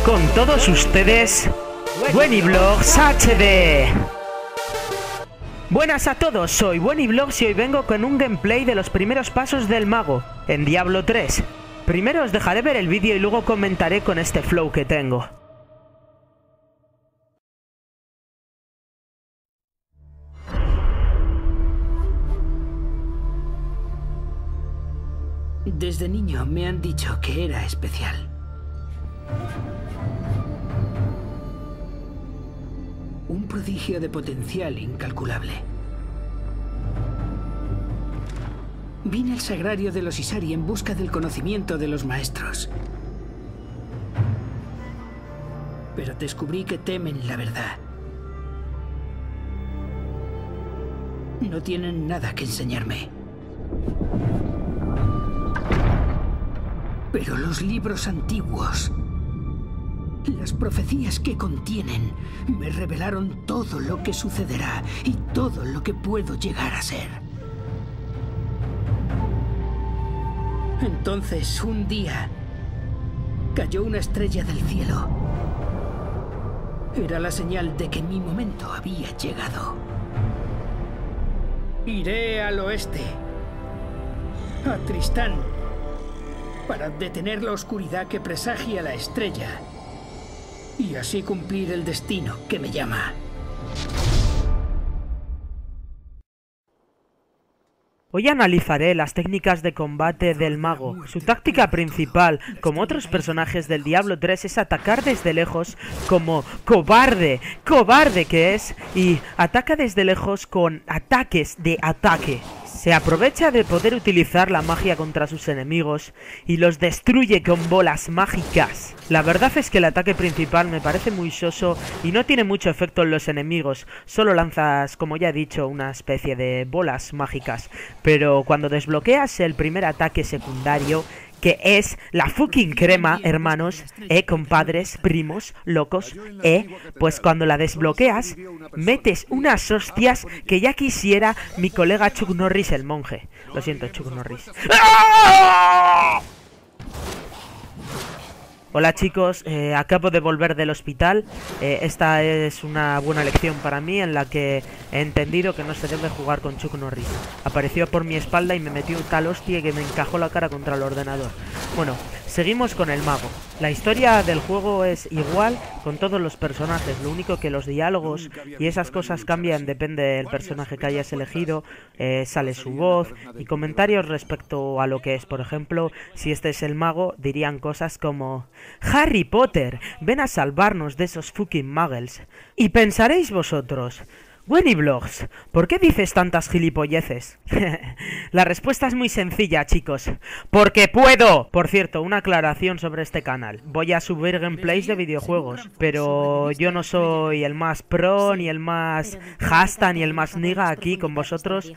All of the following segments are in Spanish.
Con todos ustedes, WennyVlogs HD. Buenas a todos, soy WennyVlogs y hoy vengo con un gameplay de los primeros pasos del mago en Diablo 3. Primero os dejaré ver el vídeo y luego comentaré con este flow que tengo. Desde niño me han dicho que era especial. Un prodigio de potencial incalculable. Vine al sagrario de los Isari en busca del conocimiento de los maestros. Pero descubrí que temen la verdad. No tienen nada que enseñarme. Pero los libros antiguos, las profecías que contienen, me revelaron todo lo que sucederá y todo lo que puedo llegar a ser. Entonces, un día, cayó una estrella del cielo. Era la señal de que mi momento había llegado. Iré al oeste, a Tristán, para detener la oscuridad que presagia la estrella y así cumplir el destino que me llama. Hoy analizaré las técnicas de combate del mago. Su táctica principal, como otros personajes del Diablo 3, es atacar desde lejos como cobarde que es, y ataca desde lejos con ataques de ataque. Se aprovecha de poder utilizar la magia contra sus enemigos y los destruye con bolas mágicas. La verdad es que el ataque principal me parece muy soso y no tiene mucho efecto en los enemigos. Solo lanzas, como ya he dicho, una especie de bolas mágicas. Pero cuando desbloqueas el primer ataque secundario, que es la fucking crema, hermanos, compadres, primos, locos, pues cuando la desbloqueas, metes unas hostias que ya quisiera mi colega Chuck Norris el monje. Lo siento, Chuck Norris. ¡Ah! Hola chicos, acabo de volver del hospital. Esta es una buena lección para mí en la que he entendido que no se debe jugar con Chuck Norris. Apareció por mi espalda y me metió un tal hostia que me encajó la cara contra el ordenador. Bueno, seguimos con el mago. La historia del juego es igual con todos los personajes, lo único que los diálogos y esas cosas cambian, depende del personaje que hayas elegido, sale su voz y comentarios respecto a lo que es. Por ejemplo, si este es el mago, dirían cosas como: Harry Potter, ven a salvarnos de esos fucking muggles. Y pensaréis vosotros: WennyVlogs, ¿por qué dices tantas gilipolleces? La respuesta es muy sencilla, chicos. ¡Porque puedo! Por cierto, una aclaración sobre este canal. Voy a subir gameplays de videojuegos, pero yo no soy el más pro, ni el más hasta, ni el más niga aquí con vosotros.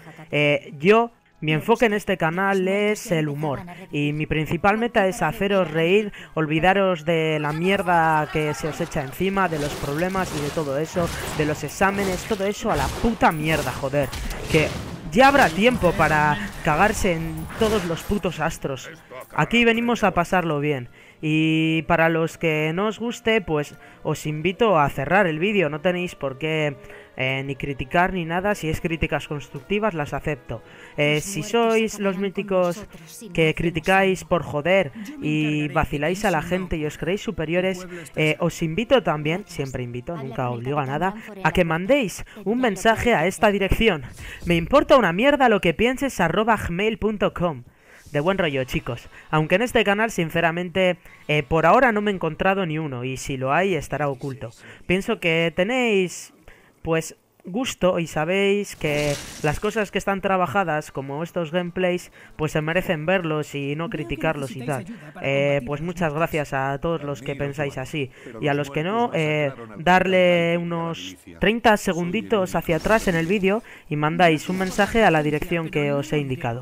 Mi enfoque en este canal es el humor y mi principal meta es haceros reír, olvidaros de la mierda que se os echa encima, de los problemas y de todo eso, de los exámenes, todo eso a la puta mierda, joder, que ya habrá tiempo para cagarse en todos los putos astros. Aquí venimos a pasarlo bien. Y para los que no os guste, pues os invito a cerrar el vídeo. No tenéis por qué ni criticar ni nada. Si es críticas constructivas, las acepto. Si sois los míticos que criticáis por joder y vaciláis a la gente y os creéis superiores, os invito también, siempre invito, nunca obligo a nada, a que mandéis un mensaje a esta dirección: me importa una mierda lo que pienses @gmail.com. De buen rollo, chicos. Aunque en este canal, sinceramente, por ahora no me he encontrado ni uno, y si lo hay, estará oculto. Pienso que tenéis, pues, gusto y sabéis que las cosas que están trabajadas, como estos gameplays, pues se merecen verlos y no criticarlos y tal. Pues muchas gracias a todos los que pensáis así. Y a los que no, darle unos 30 segunditos hacia atrás en el vídeo y mandáis un mensaje a la dirección que os he indicado.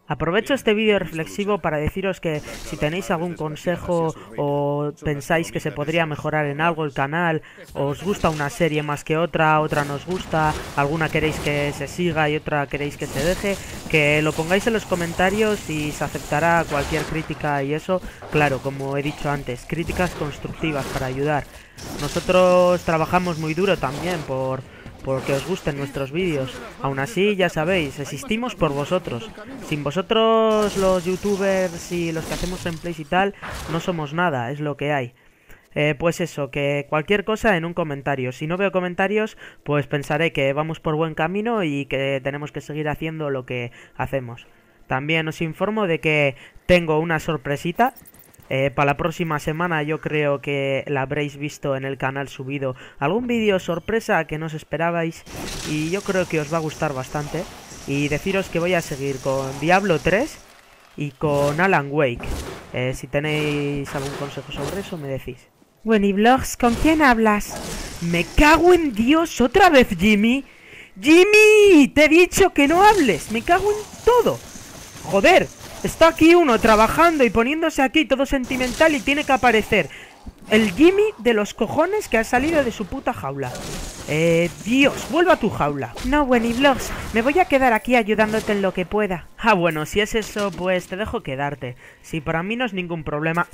Aprovecho este vídeo reflexivo para deciros que si tenéis algún consejo o pensáis que se podría mejorar en algo el canal, os gusta una serie más que otra nos gusta, alguna queréis que se siga y otra queréis que se deje, que lo pongáis en los comentarios y se aceptará cualquier crítica y eso, claro, como he dicho antes, críticas constructivas para ayudar. Nosotros trabajamos muy duro también porque os gusten nuestros vídeos. Aún así, ya sabéis, existimos por vosotros. Sin vosotros, los youtubers y los que hacemos gameplays y tal, no somos nada, es lo que hay. Pues eso, que cualquier cosa en un comentario. Si no veo comentarios, pues pensaré que vamos por buen camino y que tenemos que seguir haciendo lo que hacemos. También os informo de que tengo una sorpresita. Para la próxima semana yo creo que la habréis visto en el canal subido algún vídeo sorpresa que no os esperabais y yo creo que os va a gustar bastante. Y deciros que voy a seguir con Diablo 3 y con Alan Wake. Si tenéis algún consejo sobre eso me decís. Wennyvlogs, ¿con quién hablas? Me cago en Dios, otra vez Jimmy. ¡Jimmy! Te he dicho que no hables, me cago en todo. Joder. Está aquí uno trabajando y poniéndose aquí todo sentimental y tiene que aparecer el Jimmy de los cojones que ha salido de su puta jaula. Dios, vuelve a tu jaula. No, Wennyvlogs, me voy a quedar aquí ayudándote en lo que pueda. Ah, bueno, si es eso, pues te dejo quedarte. Si para mí no es ningún problema.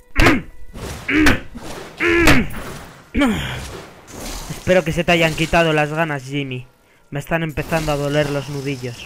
Espero que se te hayan quitado las ganas, Jimmy. Me están empezando a doler los nudillos.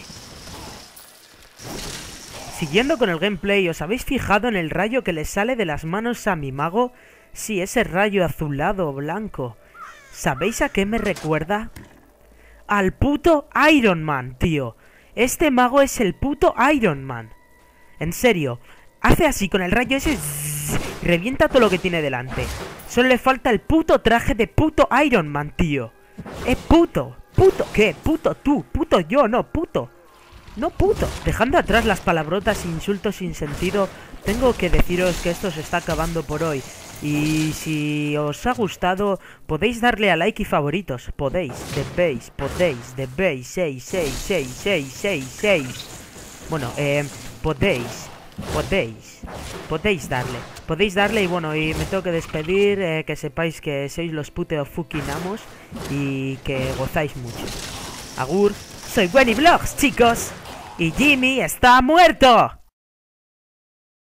Siguiendo con el gameplay, ¿os habéis fijado en el rayo que le sale de las manos a mi mago? Sí, ese rayo azulado o blanco. ¿Sabéis a qué me recuerda? Al puto Iron Man, tío. Este mago es el puto Iron Man. En serio, hace así con el rayo ese y revienta todo lo que tiene delante. Solo le falta el puto traje de puto Iron Man, tío. Puto. ¿Puto qué? Puto tú. Puto yo, no, puto. No, puto. Dejando atrás las palabrotas e insultos sin sentido, tengo que deciros que esto se está acabando por hoy. Y si os ha gustado, podéis darle a like y favoritos. Podéis, debéis, 6. Bueno, podéis darle y bueno, y me tengo que despedir, que sepáis que sois los puteos fucking amos y que gozáis mucho. Agur, soy Wennyvlogs, chicos. Y Jimmy está muerto.